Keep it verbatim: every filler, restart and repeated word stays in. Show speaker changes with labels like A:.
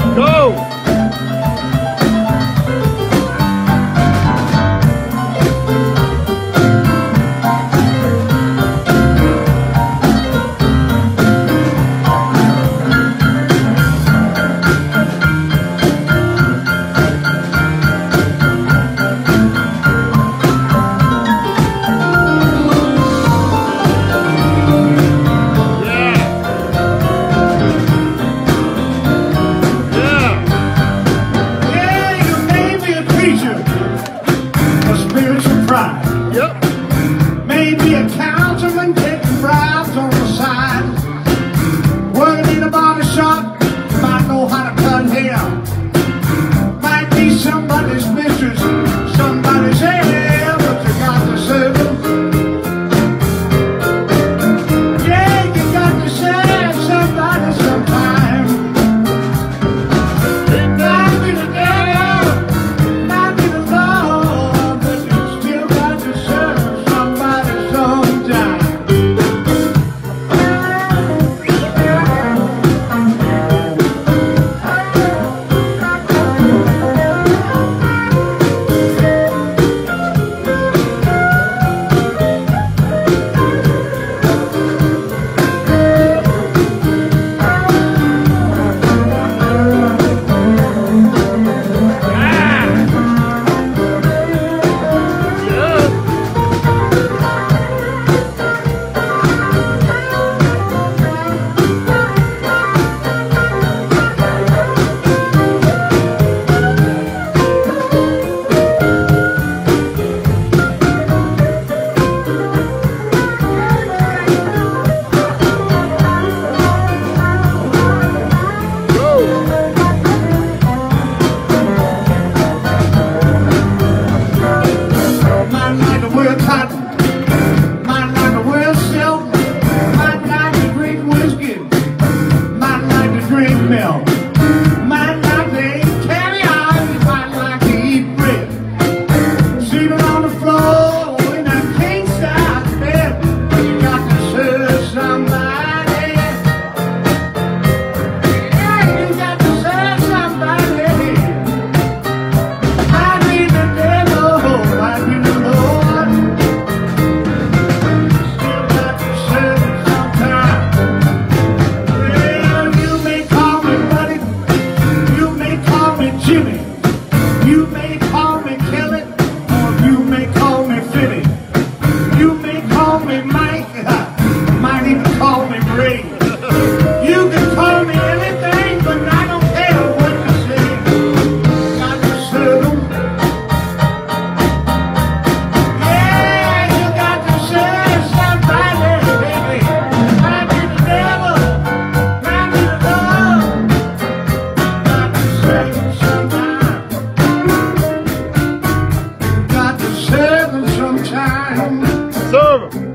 A: Go! Yep.
B: Maybe a councilman taking bribes on the side. Working in a barber shop, might know how to cut hair. Might be somebody's mistress, somebody's heir, but you got to serve them. Yeah, you got to serve somebody sometime. It might be the devil, might be the Lord, but you still got to serve somebody sometime. You may call me Kelly, or you may call me Philly. You may call me Mike, might even call me Ray. You can call me anything, but I don't care what you say. Got to serve 'em. Yeah, you got to serve somebody, baby. Might be the devil, might be the Lord. Got to serve 'em sometime. Got to serve 'em sometime.
A: Serve 'em.